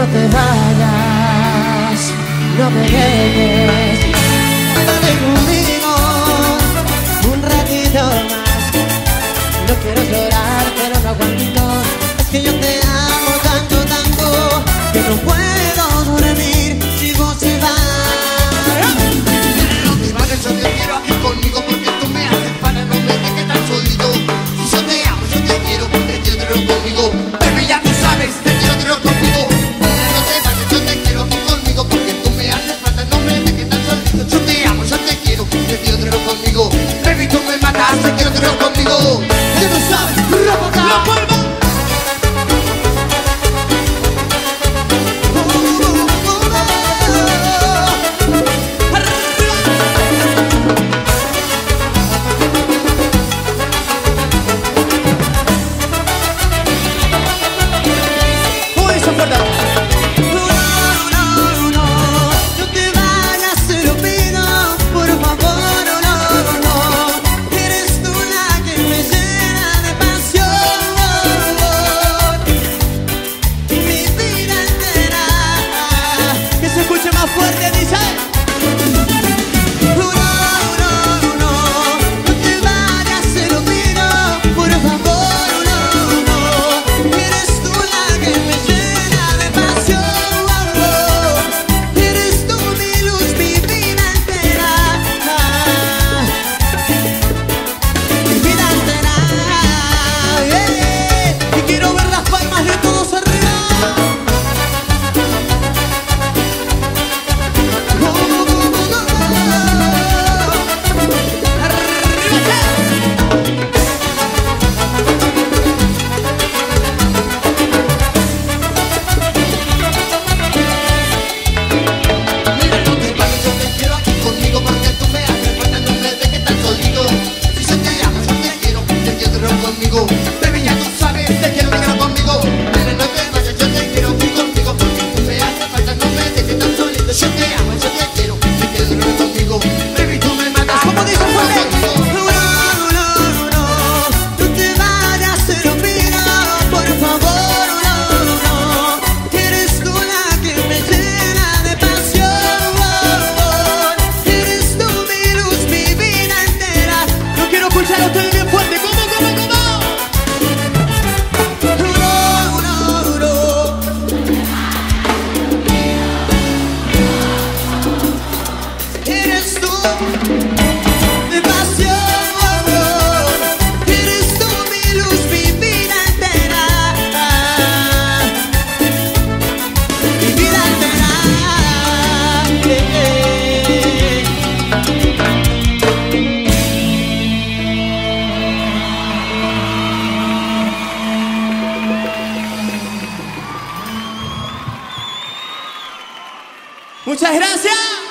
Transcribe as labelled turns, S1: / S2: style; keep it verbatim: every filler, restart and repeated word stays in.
S1: te vayas, no me dejes. Quédate conmigo un ratito más. No quiero llorar, pero no aguanto. Es que yo te amo tanto, tanto, que no puedo dormir si vos te vas.
S2: No te vayas, yo te quiero aquí conmigo, porque tú me haces falta, no me dejes tan solito. Si yo te amo, yo te quiero, te quiero tener conmigo. Baby, ya tú sabes, te quiero tener conmigo. No te vayas, yo te quiero aquí conmigo, porque tú me haces falta, no me dejes tan solito. Yo te amo, yo te quiero, te quiero tener conmigo. Baby, tú me matas, te quiero tener conmigo. Ya tú sabes, la palma.
S1: Muchas gracias.